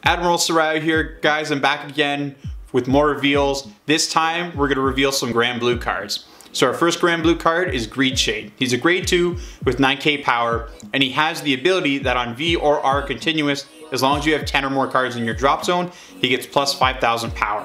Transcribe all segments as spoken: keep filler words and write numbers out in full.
Admiral Soraya here, guys. I'm back again with more reveals. This time we're gonna reveal some Granblue cards. So our first Granblue card is Greed Shade. He's a grade two with nine K power, and he has the ability that on V or R continuous, as long as you have ten or more cards in your drop zone, he gets plus five thousand power.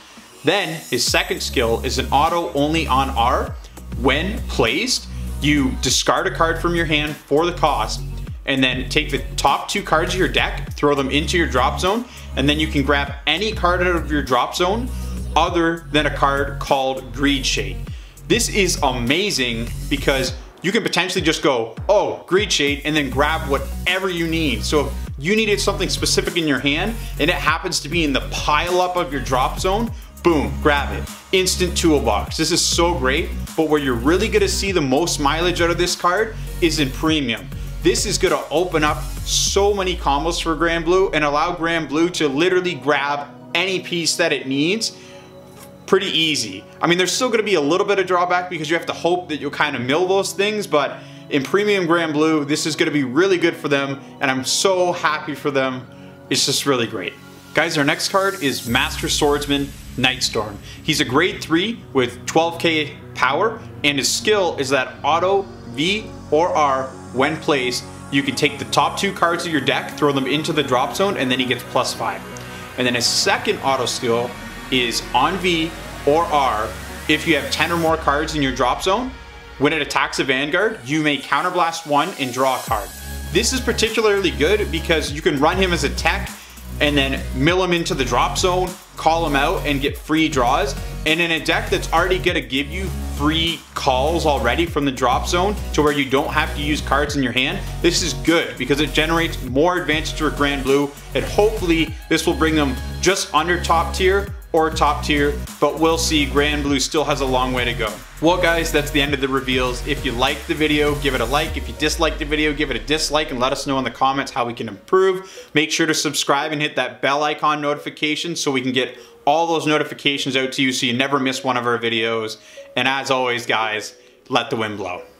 Then his second skill is an auto only on R. When placed, you discard a card from your hand for the cost, and then take the top two cards of your deck, throw them into your drop zone, and then you can grab any card out of your drop zone other than a card called Greed Shade. This is amazing because you can potentially just go, oh, Greed Shade, and then grab whatever you need. So if you needed something specific in your hand and it happens to be in the pile up of your drop zone, boom, grab it. Instant toolbox. This is so great, but where you're really gonna see the most mileage out of this card is in premium. This is gonna open up so many combos for Granblue and allow Granblue to literally grab any piece that it needs pretty easy. I mean, there's still gonna be a little bit of drawback because you have to hope that you'll kind of mill those things, but in premium Granblue, this is gonna be really good for them, and I'm so happy for them. It's just really great. Guys, our next card is Master Swordsman Nightstorm. He's a grade three with twelve K power, and his skill is that auto V or R when placed, you can take the top two cards of your deck, throw them into the drop zone, and then he gets plus five. And then his second auto skill is on V or R. If you have ten or more cards in your drop zone, when it attacks a Vanguard, you may counterblast one and draw a card. This is particularly good because you can run him as a tech and then mill him into the drop zone, call him out, and get free draws. And in a deck that's already gonna give you free calls already from the drop zone to where you don't have to use cards in your hand, this is good because it generates more advantage for Granblue, and hopefully this will bring them just under top tier or top tier, but we'll see. Granblue still has a long way to go. Well guys, that's the end of the reveals. If you liked the video, give it a like. If you disliked the video, give it a dislike and let us know in the comments how we can improve. Make sure to subscribe and hit that bell icon notification so we can get all those notifications out to you so you never miss one of our videos. And as always guys, let the wind blow.